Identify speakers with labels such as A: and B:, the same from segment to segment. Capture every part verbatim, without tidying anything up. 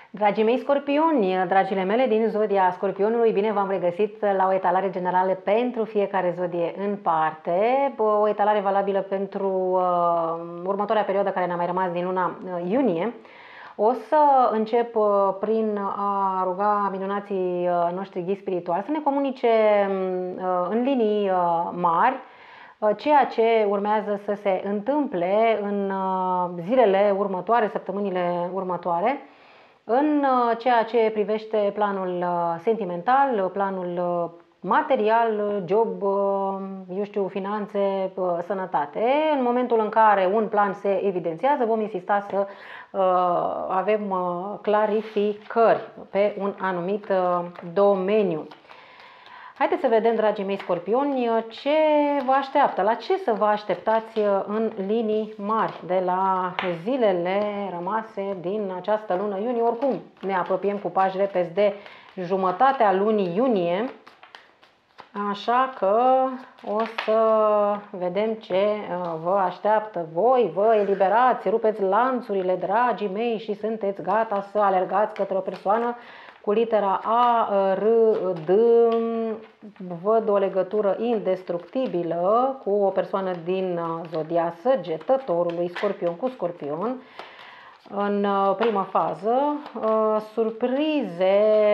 A: Dragii mei scorpioni, dragile mele din zodia scorpionului, bine v-am regăsit la o etalare generală pentru fiecare zodie în parte, o etalare valabilă pentru uh, următoarea perioadă care ne-a mai rămas din luna uh, iunie. O să încep uh, prin a ruga minunații uh, noștri ghizi spirituali să ne comunice uh, în linii uh, mari uh, ceea ce urmează să se întâmple în uh, zilele următoare, săptămânile următoare, în ceea ce privește planul sentimental, planul material, job, eu știu, finanțe, sănătate. În momentul în care un plan se evidențiază, vom insista să avem clarificări pe un anumit domeniu. Haideți să vedem, dragii mei scorpioni, ce vă așteaptă, la ce să vă așteptați în linii mari de la zilele rămase din această lună iunie. Oricum, ne apropiem cu pași repezi de jumătatea lunii iunie, așa că o să vedem ce vă așteaptă. Voi vă eliberați, rupeți lanțurile, dragii mei, și sunteți gata să alergați către o persoană cu litera A, R, D. Văd o legătură indestructibilă cu o persoană din zodia Săgetătorului, Scorpion cu Scorpion. În prima fază, surprize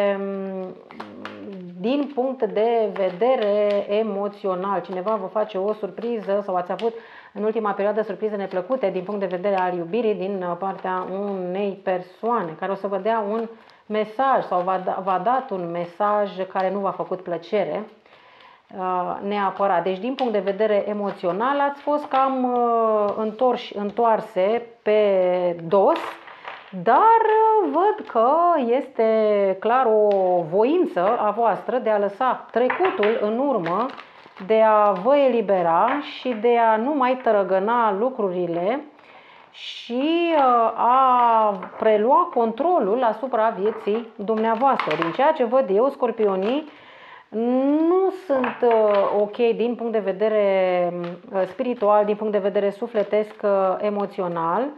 A: din punct de vedere emoțional. Cineva vă face o surpriză sau ați avut în ultima perioadă surprize neplăcute din punct de vedere al iubirii din partea unei persoane care o să vă dea un mesaj sau v-a dat un mesaj care nu v-a făcut plăcere neapărat. Deci din punct de vedere emoțional ați fost cam întorși, întoarse pe dos, dar văd că este clar o voință a voastră de a lăsa trecutul în urmă, de a vă elibera și de a nu mai tărăgăna lucrurile și a prelua controlul asupra vieții dumneavoastră. Din ceea ce văd eu, scorpionii nu sunt ok din punct de vedere spiritual, din punct de vedere sufletesc, emoțional.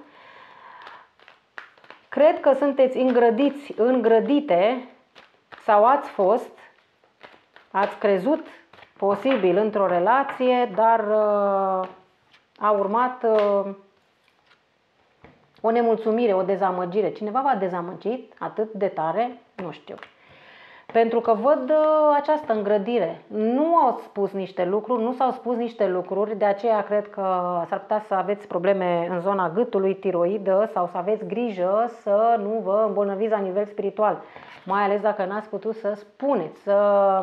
A: Cred că sunteți îngrădiți, îngrădite sau ați fost, ați crezut posibil într-o relație, dar a urmat o nemulțumire, o dezamăgire. Cineva v-a dezamăgit atât de tare? Nu știu. Pentru că văd această îngrădire. Nu au spus niște lucruri, nu s-au spus niște lucruri, de aceea cred că s-ar putea să aveți probleme în zona gâtului, tiroidă, sau să aveți grijă să nu vă îmbolnăviți la nivel spiritual. Mai ales dacă n-ați putut să spuneți, să,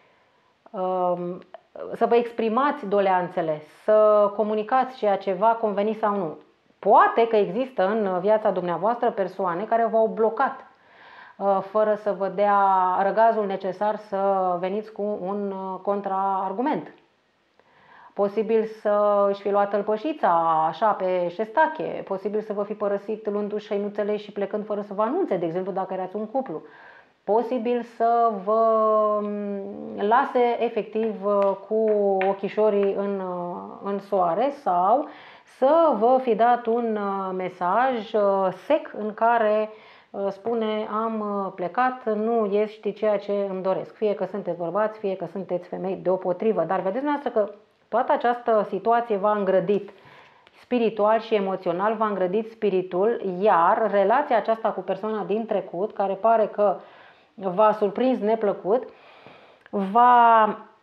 A: să vă exprimați doleanțele, să comunicați ceea ce v-a convenit sau nu. Poate că există în viața dumneavoastră persoane care v-au blocat fără să vă dea răgazul necesar să veniți cu un contraargument. Posibil să își fi luat tălpășița așa pe șestache, posibil să vă fi părăsit luându-și hăinuțele și plecând fără să vă anunțe, de exemplu dacă erați un cuplu. Posibil să vă lase efectiv cu ochișorii în, în soare sau să vă fi dat un mesaj sec în care spune: am plecat, nu ești ceea ce îmi doresc. Fie că sunteți bărbați, fie că sunteți femei deopotrivă. Dar vedeți dumneavoastră că toată această situație v-a îngrădit spiritual și emoțional, v-a îngrădit spiritul, iar relația aceasta cu persoana din trecut, care pare că v-a surprins neplăcut, va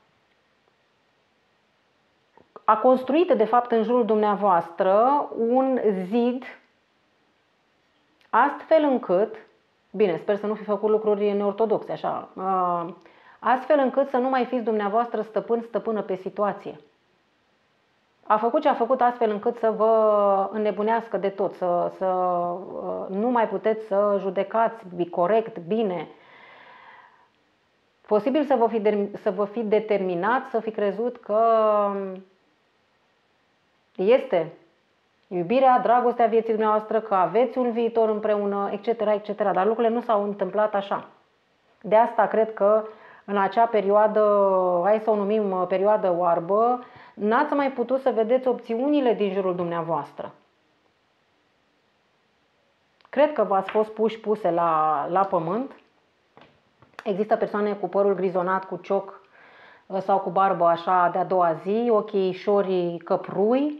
A: a construit de fapt în jurul dumneavoastră un zid astfel încât, bine, sper să nu fi făcut lucruri neortodoxe, așa, astfel încât să nu mai fiți dumneavoastră stăpân, stăpână pe situație. A făcut ce a făcut astfel încât să vă înnebunească de tot, să, să nu mai puteți să judecați corect, bine. Posibil să vă fi, să vă fi determinat, să fi crezut că este iubirea, dragostea vieții dumneavoastră, că aveți un viitor împreună, et cetera, et cetera. Dar lucrurile nu s-au întâmplat așa. De asta cred că în acea perioadă, hai să o numim perioadă oarbă, n-ați mai putut să vedeți opțiunile din jurul dumneavoastră. Cred că v-ați fost puși puse la, la pământ. Există persoane cu părul grizonat, cu cioc sau cu barbă așa de-a doua zi, ochișorii căprui.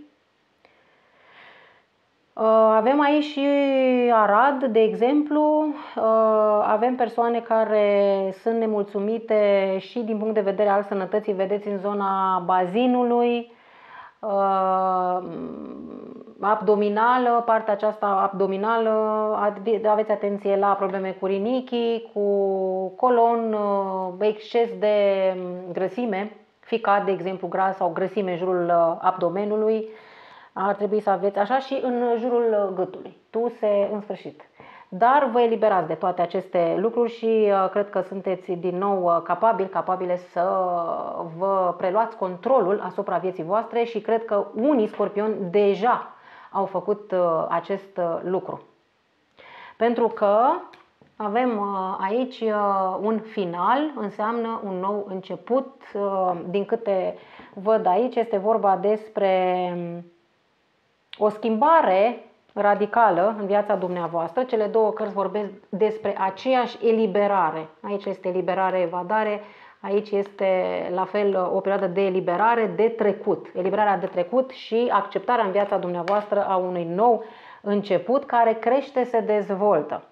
A: Avem aici și Arad, de exemplu. Avem persoane care sunt nemulțumite și din punct de vedere al sănătății, vedeți, în zona bazinului, abdominală, partea aceasta abdominală, aveți atenție la probleme cu rinichii, cu colon, exces de grăsime, ficat, de exemplu, gras sau grăsime în jurul abdomenului. Ar trebui să aveți așa și în jurul gâtului, tuse, în sfârșit. Dar vă eliberați de toate aceste lucruri și cred că sunteți din nou capabili, capabile să vă preluați controlul asupra vieții voastre și cred că unii scorpioni deja au făcut acest lucru. Pentru că avem aici un final, înseamnă un nou început. Din câte văd aici, este vorba despre o schimbare radicală în viața dumneavoastră. Cele două cărți vorbesc despre aceeași eliberare. Aici este eliberare, evadare, aici este la fel o perioadă de eliberare de trecut. Eliberarea de trecut și acceptarea în viața dumneavoastră a unui nou început care crește, se dezvoltă.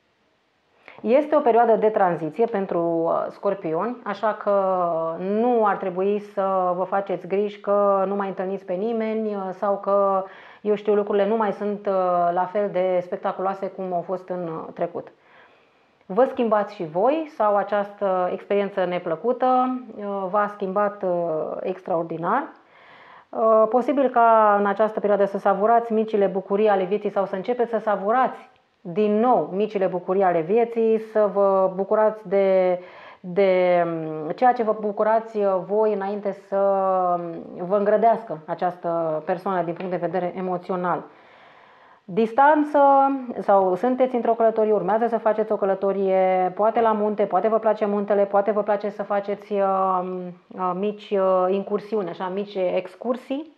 A: Este o perioadă de tranziție pentru scorpioni, așa că nu ar trebui să vă faceți griji că nu mai întâlniți pe nimeni sau că, eu știu, lucrurile nu mai sunt la fel de spectaculoase cum au fost în trecut. Vă schimbați și voi sau această experiență neplăcută v-a schimbat extraordinar. Posibil ca în această perioadă să savurați micile bucurii ale vieții sau să începeți să savurați din nou micile bucurii ale vieții, să vă bucurați de, de ceea ce vă bucurați voi înainte să vă îngrădească această persoană din punct de vedere emoțional. Distanță sau sunteți într-o călătorie, urmează să faceți o călătorie, poate la munte, poate vă place muntele, poate vă place să faceți uh, uh, mici uh, incursiuni, așa, mici excursii.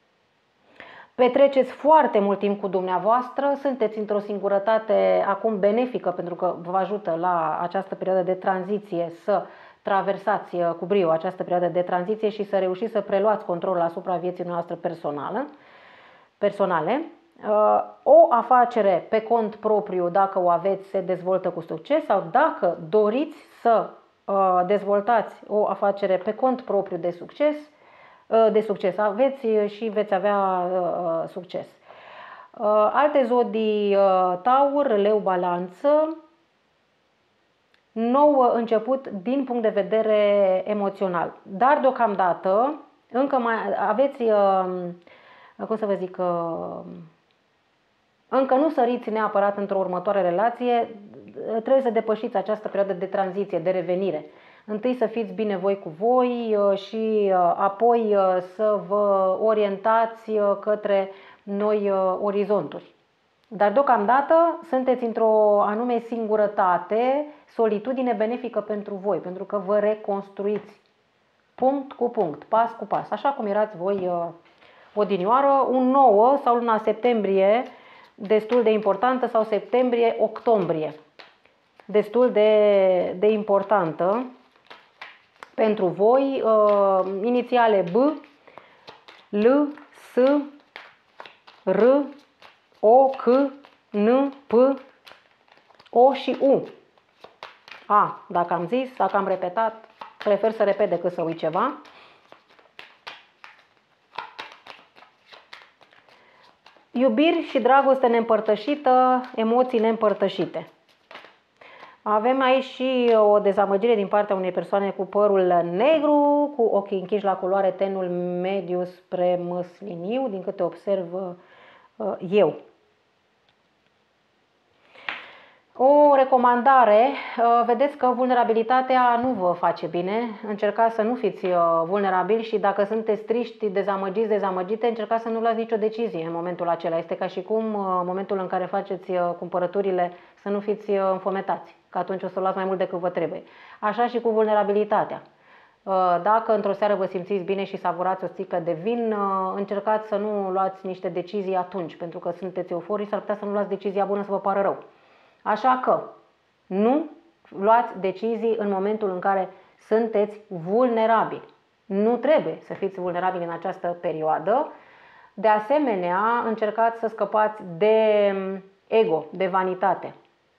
A: Petreceți foarte mult timp cu dumneavoastră, sunteți într-o singurătate acum benefică pentru că vă ajută la această perioadă de tranziție să traversați cu brio această perioadă de tranziție și să reușiți să preluați controlul asupra vieții noastre personală, personale. O afacere pe cont propriu, dacă o aveți, se dezvoltă cu succes sau dacă doriți să dezvoltați o afacere pe cont propriu de succes, de succes aveți și veți avea succes. Alte zodii: Taur, Leu, Balanță. Nou început din punct de vedere emoțional. Dar deocamdată încă mai aveți, cum să vă zic, încă nu săriți neapărat într-o următoare relație. Trebuie să depășiți această perioadă de tranziție, de revenire. Întâi să fiți bine voi cu voi și apoi să vă orientați către noi orizonturi. Dar deocamdată sunteți într-o anume singurătate, solitudine benefică pentru voi, pentru că vă reconstruiți punct cu punct, pas cu pas, așa cum erați voi odinioară. Un nouă sau luna septembrie destul de importantă sau septembrie-octombrie destul de, de importantă pentru voi. Uh, inițiale B, L, S, R, O, C, N, P, O și U. A, dacă am zis, dacă am repetat, prefer să repet decât să uit ceva. Iubiri și dragoste neîmpărtășită, emoții neîmpărtășite. Avem aici și o dezamăgire din partea unei persoane cu părul negru, cu ochii închiși la culoare tenul mediu spre măsliniu, din câte observ eu. O recomandare: vedeți că vulnerabilitatea nu vă face bine, încercați să nu fiți vulnerabili și dacă sunteți triști, dezamăgiți, dezamăgite, încercați să nu luați nicio decizie în momentul acela. Este ca și cum în momentul în care faceți cumpărăturile să nu fiți înfometați, că atunci o să luați mai mult decât vă trebuie. Așa și cu vulnerabilitatea. Dacă într-o seară vă simțiți bine și savurați o sticlă de vin, încercați să nu luați niște decizii atunci, pentru că sunteți euforici, s-ar putea să nu luați decizia bună să vă pară rău. Așa că nu luați decizii în momentul în care sunteți vulnerabili. Nu trebuie să fiți vulnerabili în această perioadă. De asemenea, încercați să scăpați de ego, de vanitate,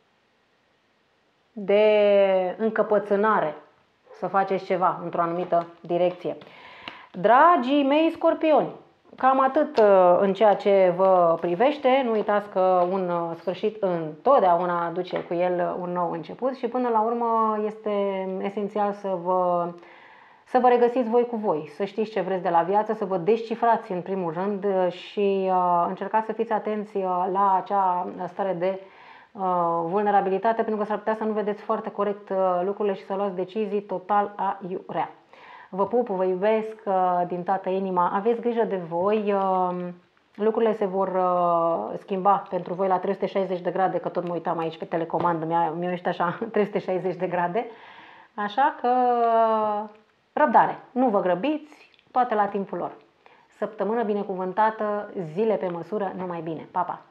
A: de încăpățânare, să faceți ceva într-o anumită direcție. Dragii mei scorpioni, cam atât în ceea ce vă privește. Nu uitați că un sfârșit întotdeauna aduce cu el un nou început și până la urmă este esențial să vă, să vă regăsiți voi cu voi, să știți ce vreți de la viață, să vă descifrați în primul rând și uh, încercați să fiți atenți la acea stare de uh, vulnerabilitate, pentru că s-ar putea să nu vedeți foarte corect uh, lucrurile și să luați decizii total aiurea. Vă pup, vă iubesc din toată inima, aveți grijă de voi, lucrurile se vor schimba pentru voi la trei sute șaizeci de grade, că tot mă uitam aici pe telecomandă, mi-a ieșit așa trei sute șaizeci de grade, așa că răbdare, nu vă grăbiți, toate la timpul lor. Săptămână binecuvântată, zile pe măsură, numai bine, pa, pa!